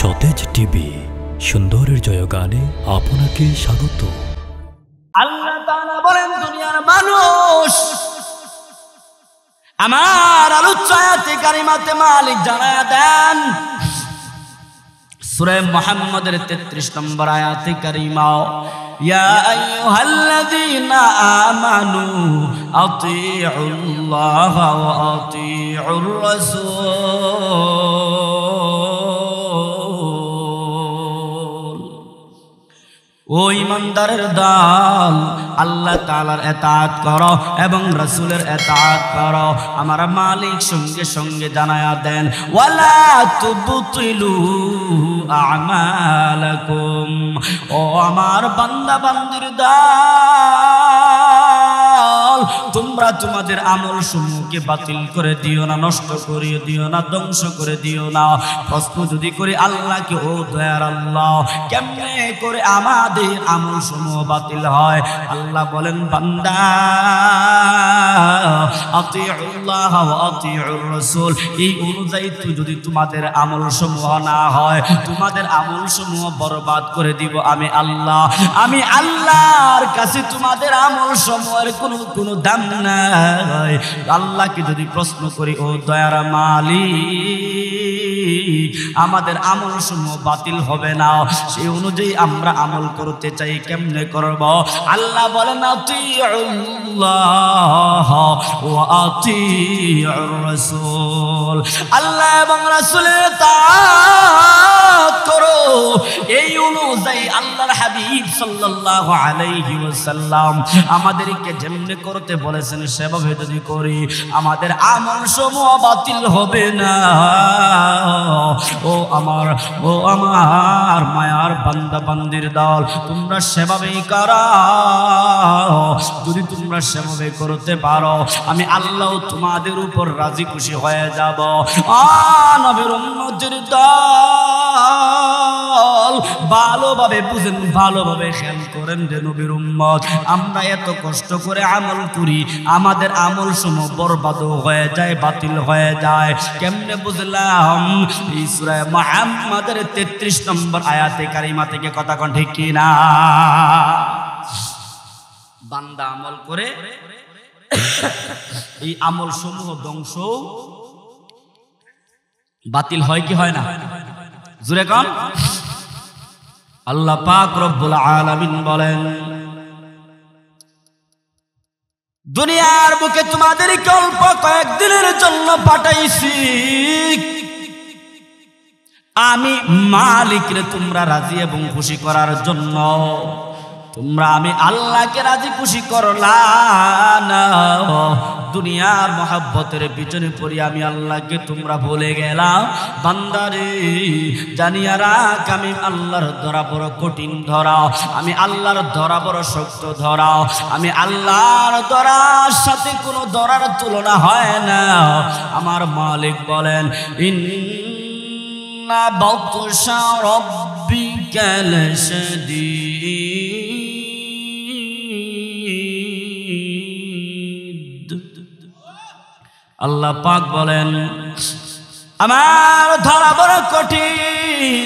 সতেজ টিভি সুন্দরের জয়গানে আপনাকে স্বাগত। আল্লাহ তাআলা বলেন, দুনিয়ার মানুষ আমার আলোচ্য আয়াতে কারিমাতে মালিক জানায়া দেন। সূরা মুহাম্মদের 33 নম্বর আয়াতে কারিমা, ইয়া আইয়ুহাল্লাযীনা আমানু আতিউল্লাহ ওয়া আতিউর রাসূল। ও ঈমানদারের দল, আল্লাহ তাআলার ইতাআত করো এবং রাসূলের ইতাআত করো। আমার মালিক সঙ্গে সঙ্গে জানায়া দেন, ওয়ালা তুবতিলু আমালাকুম। ও আমার বান্দা বান্দির দল, তোমরা তোমাদের আমল সমূহকে বাতিল করে দিও না, নষ্ট করে দিও না, ধ্বংস করে দিও না। প্রশ্ন যদি করি আল্লাহকে, ও দয়ার আল্লাহ, কেমনে করে আমাদের আমল সমূহ বাতিল হয়? আল্লাহ বলেন, বান্দা আতিউল্লাহ ওয়া আতিউর রাসূল, এই অনুযায়ী যদি তোমাদের আমল সমূহ না হয়, তোমাদের আমল সমূহ বরবাদ করে দিব আমি আল্লাহ। আমি আল্লাহর কাছে তোমাদের আমল সমূহের কোনো দাম নাই। আল্লাহকে যদি প্রশ্ন করি, ও দয়ার মালিক, আমাদের আমল সমূহ বাতিল হবে না, সেই অনুযায়ী আমরা আমল করতে চাই, কেমনে করব? আল্লাহ বলেন, আতিউল্লাহ ওয়া আতিউর রাসূল, আল্লাহ এবং রাসূলের ইতাআত করো। এই অনুযায়ী আল্লাহর হাবিব সাল্লাল্লাহু আলাইহি ওয়াসাল্লাম আমাদেরকে যেমনে করতে বলেছেন সেভাবে যদি করি, আমাদের আমল সমূহ বাতিল হবে না। ও আমার মায়ার বান্দা বান্দির দল, তোমরা সেভাবেই করো। যদি তোমরা সেভাবে করতে পারো, আমি আল্লাহ তোমাদের উপর রাজি খুশি হয়ে যাব। নবীর উম্মতের দল, ভালোভাবে বুঝেন, ভালোভাবে খেয়াল করেন যে নবীর উম্মত, আমরা এত কষ্ট করে আমল করি, আমাদের আমল সমূহ বরবাদ হয়ে যায়, বাতিল হয়ে যায়। কেমনে বুঝলাম? এই সূরা মুহাম্মদের 33 নম্বর আয়াতে কারিমা থেকে কথা কোন ঠিক কি না? বান্দা আমল করে এই আমল সমূহ ধ্বংস বাতিল হয় কি হয় না? জোরে কোন? আল্লাহ পাক রব্বুল আলামিন বলেন, দুনিয়ার বুকে তোমাদেরকে অল্প কয়েকদিনের জন্য পাঠাইছি, আমি মালিকরে তোমরা রাজি এবং খুশি করার জন্য। তোমরা আমি আল্লাহকে রাজি খুশি করলা না, দুনিয়ার মহাব্বতের পিছনে পড়ি আমি আল্লাহকে তোমরা ভুলে গেলাম। বান্দারে জানিয়া রাখ, আমি আল্লাহর ধরা বড় কঠিন ধরাও, আমি আল্লাহর ধরা বড় শক্ত ধরাও, আমি আল্লাহর ধরার সাথে কোনো ধরার তুলনা হয় না। আমার মালিক বলেন, ইন্না বাতশা রাব্বিকা লাশাদীদ। আল্লাহ পাক বলেন, আমার ধরা বড় কঠিন,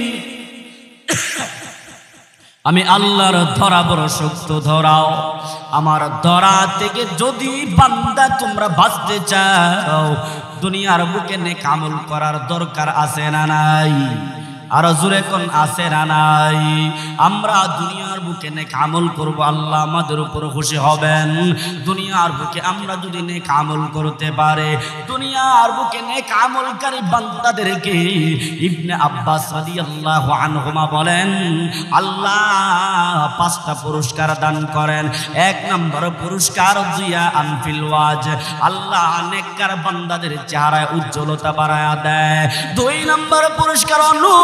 আমি আল্লাহর ধরা বড় শক্ত ধরাও। আমার ধরা থেকে যদি বান্দা তোমরা বাঁচতে চাও, দুনিয়ার বুকে নেক আমল করার দরকার আছে না নাই? আর জোরে কোন আছে না নাই? আমরা দুনিয়ার বুকে নেক আমল করব, আল্লাহ আমাদের উপর খুশি হবেন। দুনিয়ার বুকে আমরা যদি নেক আমল করতে পারে, দুনিয়ার বুকে নেক আমলকারী বান্দাদেরকে ইবনে আব্বাস রাদিয়াল্লাহু আনহুমা বলেন, আল্লাহ 5টা পুরস্কার দান করেন। 1 নম্বর পুরস্কার জিয়া আনফিল ওয়াজ, আল্লাহ নেককার বান্দাদের চেহারায় উজ্জ্বলতা বাড়ায়া দেয়। 2 নম্বর পুরস্কার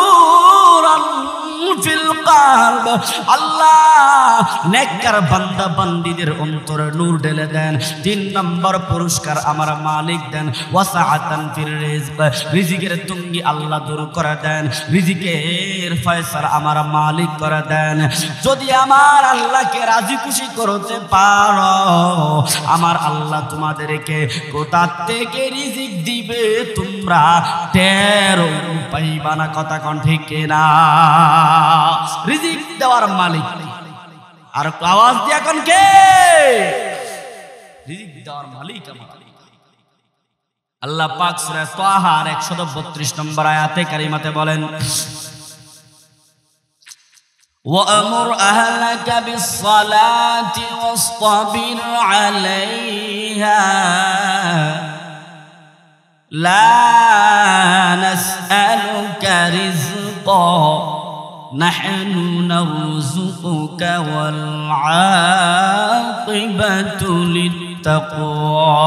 ফিল কলব, আল্লাহ নেককার বান্দা বান্দীদের অন্তরে নূর ঢেলে দেন। 3 নম্বর পুরস্কার আমার মালিক দেন ওয়াসাআতান ফির রিজক, রিজিকের তুঙ্গি আল্লাহ দূর করে দেন, রিজিকের ফয়সালা আমার মালিক করে দেন। যদি আমার আল্লাহকে রাজি খুশি করতে পারো, আমার আল্লাহ তোমাদেরকে কোথা থেকে রিজিক দিবে তোমরা পাইবা না, কথা কোন ঠিক কিনা? রিজিক দেওয়ার মালিক আর আওয়াজ দিয়া কোন কে? রিজিক দেওয়ার মালিক আমার আল্লাহ পাক সূরা তাহা 132 নম্বর আয়াতে কারিমাতে বলেন, وَأَمُرْ أَهْلَكَ بِالصَّلَاةِ وَاصْطَبِرْ عَلَيْهَا لَا نَسْأَلُكَ رِزْقًا نَحْنُ نَرْزُقُكَ وَالْعَاقِبَةُ لِلتَّقْوَى।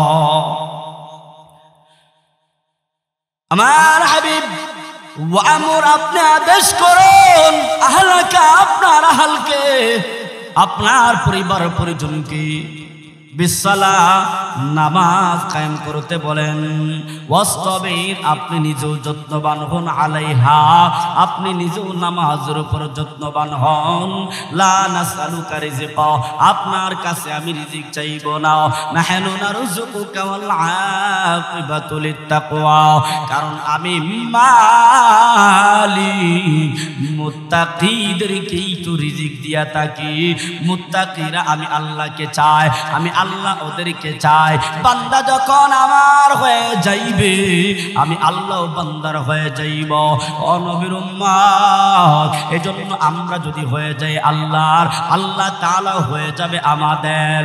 আমার হাবিব ওয়ামুর, আপনি আদেশ করুন, আহলাকা, আপনার আহলকে, আপনার পরিবার পরিজনকে, বিসসালাহ, নামাজ কায়েম করতে বলেন, ওয়াসতাবির, আপনি নিজেও যত্নবান হন, আলাইহা, আপনি নিজেও নামাজের উপর যত্নবান হন, লা নাসআলুকা রিজকা, আপনার কাছে আমি রিজিক চাইব না, নাহনু নারযুকুকা ওয়াল আকিবাতু লিত্তাকওয়া, কারণ আমি মালিক মুত্তাকিদেরকেই তো রিজিক দিয়া থাকি। মুত্তাকিরা আমি আল্লাহকে চাই, আমি আল্লাহ ওদেরকে চাই। বান্দা যখন আমার হয়ে যাইবে, আমি আল্লাহ বান্দার হয়ে যাইব। ও নবীর উম্মত, এজন্য আমরা যদি হয়ে যাই আল্লাহর, আল্লাহ তাআলা হয়ে যাবে আমাদের।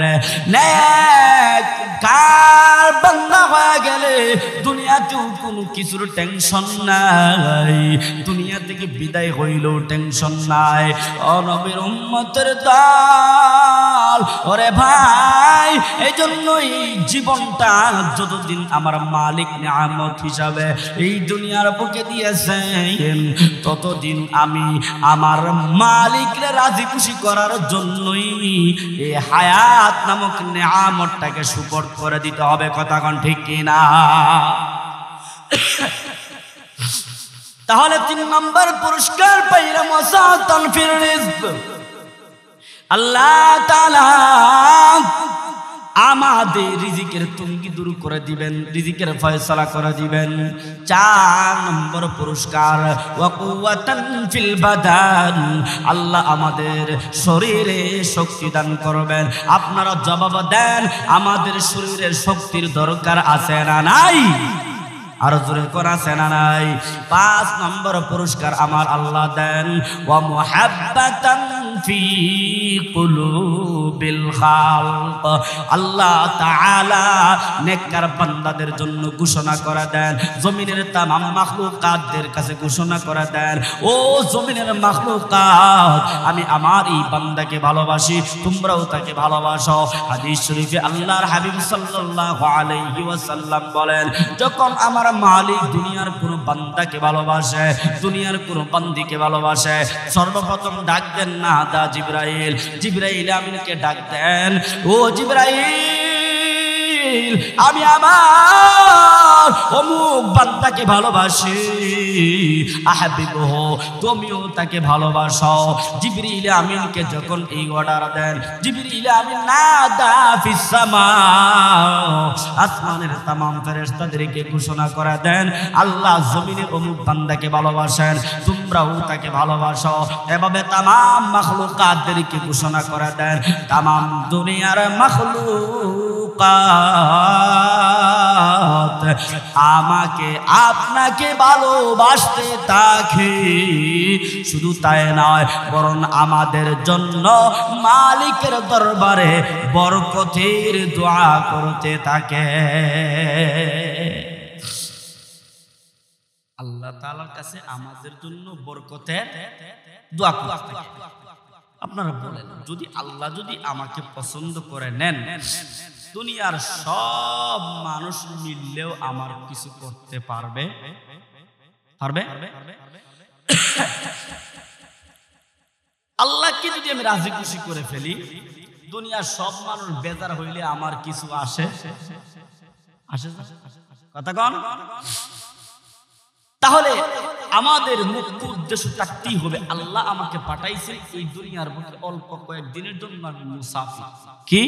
নেককার বান্দা হয়ে গেলে দুনিয়াতেও কোনো কিছুর টেনশন নাই, দুনিয়া থেকে বিদায় হইলেও টেনশন নাই। ও নবীর উম্মতের দল, ওরে ভাই, এই জন্যই জীবনটা যতদিন আমার মালিক নিয়ামত হিসাবে এই দুনিয়ার বুকে দিয়েছেন, ততদিন আমি আমার মালিকরে রাজি খুশি করার জন্যই এই হায়াত নামক নিয়ামতটাকে সুপর্দ করে দিতে হবে, কথা কোন ঠিক কিনা? তাহলে 3 নম্বর পুরস্কার পাইরা মাসাতান ফির রিজক। আল্লাহ তাআলা আমাদের রিজিকের তঙ্গি দূর করে দিবেন, রিজিকের ফয়সালা করে দিবেন। 4 নম্বর পুরস্কার, ওয়া কুওয়াতান ফিল বাদান, আল্লাহ আমাদের শরীরে শক্তি দান করবেন। আপনারা জবাব দেন, আমাদের শরীরের শক্তির দরকার আছে না নাই? আর জোরে করা আছে না নাই? 5 নম্বর পুরস্কার আমার আল্লাহ দেন, ওয়া মুহাব্বাতান ফি কুলুবিল খালক, আল্লাহ তাআলা নেককার বান্দাদের জন্য ঘোষণা করে দেন, জমিনের তামাম মাখলুকাতদের কাছে ঘোষণা করে দেন, ও জমিনের মাখলুকাত, আমি আমার এই বান্দাকে ভালোবাসি, তোমরাও তাকে ভালোবাসো। হাদিস শরীফে আল্লাহর হাবিব সাল্লাল্লাহু আলাইহি ওয়াসাল্লাম বলেন, যখন আমার মালিক দুনিয়ার কোন বান্দাকে ভালোবাসে, দুনিয়ার কোন বান্দিকে ভালোবাসে, সর্বপ্রথম ডাক দেন না দা জিবরাইল, জিবরাইল আমিনকে ডাক দেন, ও জিবরাইল, আমি আমার অমুক বান্দাকে ভালোবাসি, আহাবিবুহ, তুমিও তাকে ভালোবাসো। জিবরাইল আমিনকে যখন এই অর্ডার দেন, জিবরাইল আমিন নাদা ফিস সামা, আসমানের तमाम ফেরেশতাদেরকে ঘোষণা করে দেন, আল্লাহ জমিনের অমুক বান্দাকে ভালোবাসেন, তোমরাও তাকে ভালোবাসো। এভাবে तमाम মাখলুকাতদেরকে ঘোষণা করে দেন, तमाम দুনিয়ার মাখলুকাত আমাকে আপনাকে ভালোবাসতে থাকে। শুধু তাই নয়, বরং আমাদের জন্য মালিকের দরবারে বরকতের দোয়া করতে থাকে। আল্লাহ তাআলার কাছে আমাদের জন্য বরকতের দোয়া করতে থাকে। আপনারা বলেন, যদি আল্লাহ যদি আমাকে পছন্দ করে নেন, দুনিয়ার সব মানুষ মিললেও আমার কিছু করতে পারবে? পারবে? আল্লাহকে যদি আমি রাজি খুশি করে ফেলি, দুনিয়ার সব মানুষ বেজার হইলে আমার কিছু আসে? আসে কথা কন? তাহলে আমাদের মুখ্য উদ্দেশ্য থাকতেই হবে, আল্লাহ আমাকে পাঠাইছে এই দুনিয়ার বুকে অল্প কয়েকদিনের জন্য, আমি মুসাফির। কি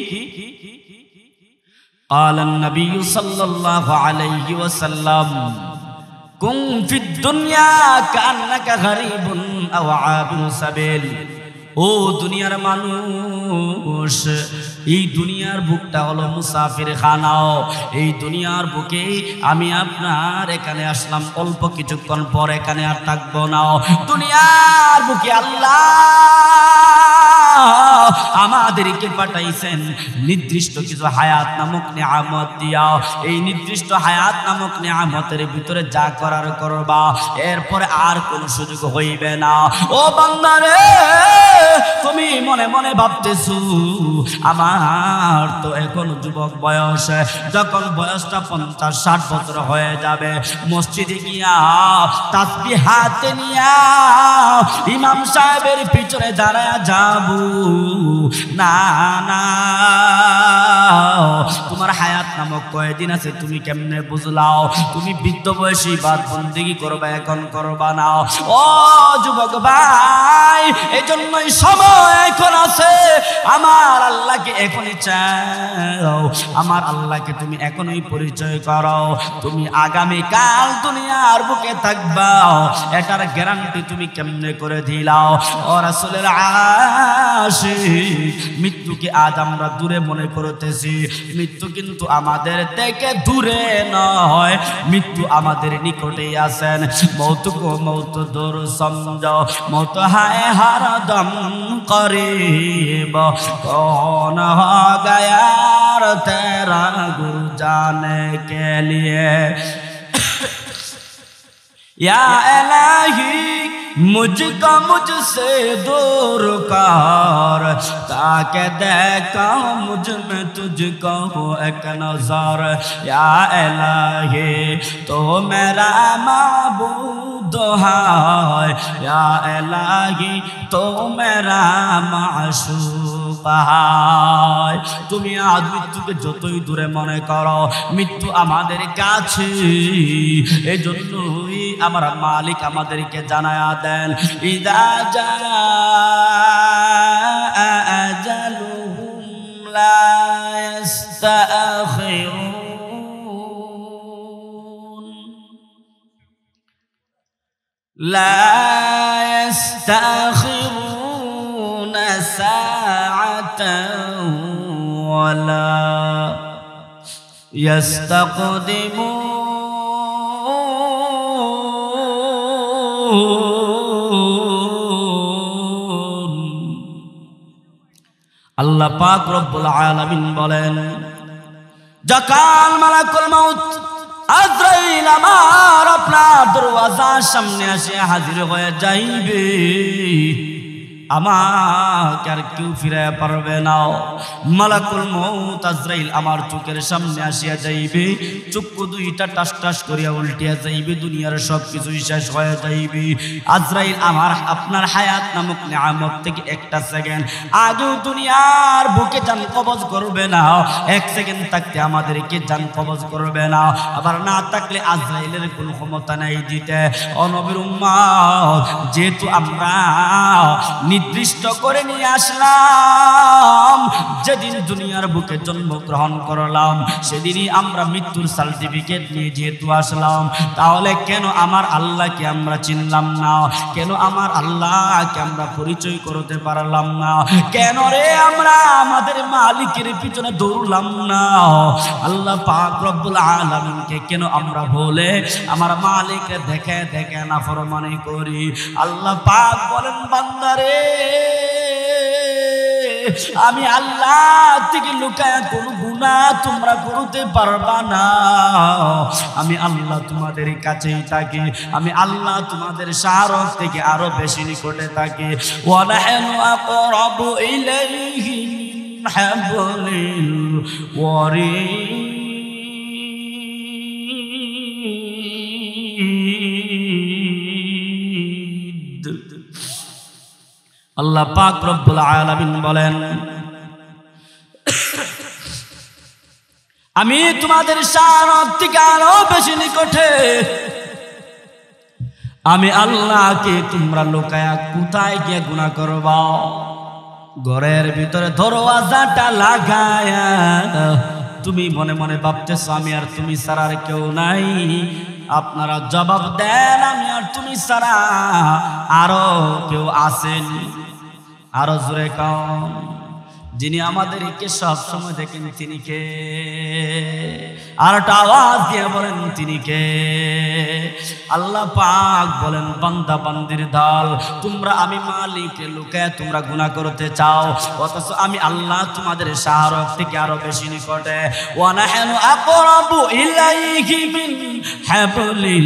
قال النبي صلى الله عليه وسلم কুন ফিদ দুনিয়া কান্নাকা গরিবুন আও আবিরু সাবিল। ও দুনিয়ার মানুষ, এই দুনিয়ার বুকটা হলো মুসাফির খানাও। এই দুনিয়ার বুকে আমি আপনার এখানে আসলাম, অল্প কিছুক্ষণ পর এখানে আর থাকবো না। দুনিয়ার বুকে আল্লাহ আমাদেরকে পাঠাইছেন নির্দিষ্ট কিছু হায়াত নামক নিয়ামত দিয়া। এই নির্দিষ্ট হায়াত নামক নিয়ামতের ভিতরে যা করার করবা, এরপরে আর কোনো সুযোগ হইবে না। ও বান্দারে, তুমি মনে মনে ভাবতেছো আমার তো এখন যুবক বয়স, যখন বয়সটা 50-60 বছর হয়ে যাবে, মসজিদে গিয়া তাসবিহ হাতে নিয়া ইমাম সাহেবের পিছনে দাঁড়ায়া যাব। না না, তোমার হায়াত নামক কয়দিন আছে তুমি কেমনে বুঝলাও? তুমি বৃদ্ধ বয়সী বাদ বন্দেগী করবা, এখন করবা না। ও যুবক ভাই, এই জন্যই সময় এখন আছে। আমার আল্লাহকে এখনই চাও, আমার আল্লাহকে তুমি এখনই পরিচয় করো। তুমি আগামীকাল দুনিয়ার বুকে থাকবা, এটার গ্যারান্টি তুমি কেমনে করে দিলাও? ও রাসূলের আশিক, মৃত্যুকে আজ আমরা দূরে মনে করতেছি, মৃত্যু কিন্তু আমাদের থেকে দূরে নয়, মৃত্যু আমাদের নিকটেই আছেন। মৌত কো মৌত দূর সমঝো, মৌত হায় হর দম করিব, কौन हो गया तेरा गुरु जाने के लिए। या इलाही मुझको मुझसे दूर कर, ताकि देखा मुझ में तुझको हो एक नजर। या इलाही तो मेरा माबूद है, या इलाही तो मेरा माशूक है। তুমি আজ মৃত্যুকে যতই দূরে মনে করো, মৃত্যু আমাদের কাছে। এই জন্যই আমার মালিক আমাদেরকে জানায়া দেন, ইদা জাআ আজালুহুম লা ইস্তাখিরুন লা ইস্তাখিরুন সাআতান ওয়ালা ইস্তাকদিমুন। আল্লাহ পাক রব্বুল আলামিন বলেন, যখন মালাকুল মউত আজরাইল আমার আপনার দরওয়াজার সামনে এসে হাজির হয়ে যাইবে, আমাকে আর কেউ ফিরে পারবে না। মালাকুল মউত আজরাইল আমার চোখের সামনে আসিয়া যাইবে, চক্ষু দুইটা টাস টাস করিয়া উল্টিয়া যাইবে, দুনিয়ার সব কিছুই শেষ হয়ে যাইবে। আজরাইল আমার আপনার হায়াত নামক নিয়ামত থেকে একটা সেকেন্ড আগেও দুনিয়ার বুকে জান কবজ করবে না। এক সেকেন্ড থাকতে আমাদেরকে জান কবজ করবে না, আবার না থাকলে আজরাইলের কোনো ক্ষমতা নাই দিতে। ও নবীর উম্মত, যেহেতু আমরা নির্দিষ্ট করে নিয়ে আসলাম, যেদিন দুনিয়ার বুকে জন্মগ্রহণ করলাম সেদিনই আমরা মৃত্যুর সার্টিফিকেট নিয়ে যেহেতু আসলাম, তাহলে কেন আমার আল্লাহকে আমরা চিনলাম না? কেন আমার আল্লাহকে আমরা পরিচয় করতে পারলাম না? কেন রে আমরা আমাদের মালিকের পিছনে দৌড়লাম না? আল্লাহ পাক রব্বুল আলামিনকে কেন আমরা ভুলে আমার মালিককে দেখে দেখে নাফরমানি করি? আল্লাহ পাক বলেন, বান্দারে, আমি আল্লাহ থেকে লুকায়া কোন গুনাহ তোমরা করতে পারবা না। আমি আল্লাহ তোমাদের কাছেই থাকি, আমি আল্লাহ তোমাদের শারফ থেকে আরো বেশি নিকটে থাকি। ওয়া নাহনু আকরাবু ইলাইহি মিন হাবলিল ওয়ারিদ। আল্লাহ পাক রব্বুল আলামিন বলেন, আমি তোমাদের শারফ থেকে আরো বেশি নিকটে। আমি আল্লাহকে তোমরা লোকায়া কোথায় গিয়ে গুনাহ করবা? ঘরের ভিতরে দরওয়াজাটা লাগায়া তুমি মনে মনে ভাবতেছো আমি আর তুমি ছাড়া আর কেউ নাই, আপনারা জবাব দেন আমি আর তুমি ছাড়া আরো কেউ আছেন? আরো জোরে কম। যিনি আমাদেরকে সব সময় দেখেন তিনি কে? আর একটা আওয়াজ দিয়ে বলেন তিনি কে? আল্লাহ পাক বলেন বান্দা বান্দির দল, তোমরা আমি মালিকের লুকায় তোমরা গুনাহ করতে চাও, অথচ আমি আল্লাহ তোমাদের শাহরগ থেকে আরো বেশি নিকটে। ওয়া নাহনু আকরাবু ইলাইহি মিন হাবলিল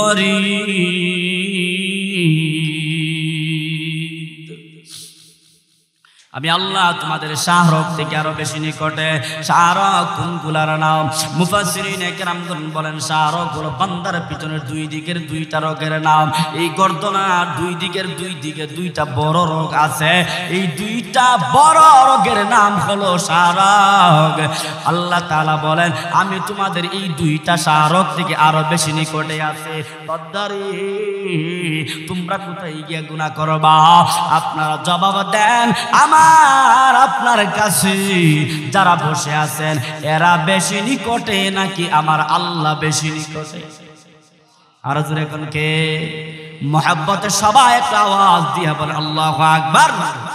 ওয়ারিদ। আমি আল্লাহ তোমাদের শাহরগ থেকে আরো বেশি নিকটে। শাহরগ কোনগুলার নাম? মুফাসসিরিন কেরামগণ বলেন শাহরগ হলো বান্দার পিছনের দুই দিকের দুইটা রগের নাম। এই গর্দনার দুই দিকে দুইটা বড় রগ আছে, এই দুইটা বড় রগের নাম হলো শাহরগ। আল্লাহ তাআলা বলেন আমি তোমাদের এই দুইটা শাহরগ থেকে আরো বেশি নিকটে আছে। তদ্দারি তোমরা কোথায় গিয়ে গুনাহ করবা? আপনারা জবাব দেন আমার আপনার কাছে যারা বসে আছেন এরা বেশি নিকটে নাকি আমার আল্লাহ বেশি নিকটে? আর জোরে কোন কে? মুহাব্বতে সবাই একটা আওয়াজ দিয়ে বলে আল্লাহু আকবার।